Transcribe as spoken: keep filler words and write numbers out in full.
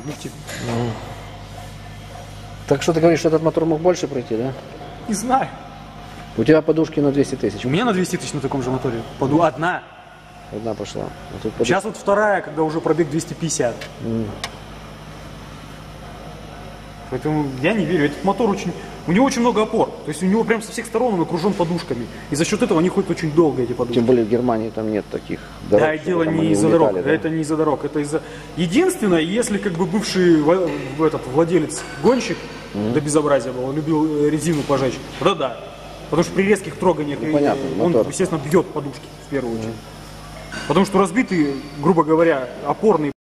объектив. Ну. Так что ты говоришь, что этот мотор мог больше пройти, да? Не знаю. У тебя подушки на двести тысяч. У меня на двести тысяч на таком же моторе. Поду одна. Одна пошла. А тут подуш... Сейчас вот вторая, когда уже пробег двести пятьдесят. Mm. Поэтому я не верю. Этот мотор очень... У него очень много опор. То есть у него прям со всех сторон он окружен подушками. И за счет этого они ходят очень долго, эти подушки. Тем более в Германии там нет таких дорог. Да, и дело не из-за дорог. Да? Это не из-за дорог. Это из-за... Единственное, если как бы бывший в этот, владелец гонщик, mm-hmm. до безобразия был, он любил резину пожечь. Да, да. Потому что при резких троганиях ну, понятно, он, мотор. естественно, бьет подушки в первую очередь. Mm-hmm. Потому что разбитый, грубо говоря, опорный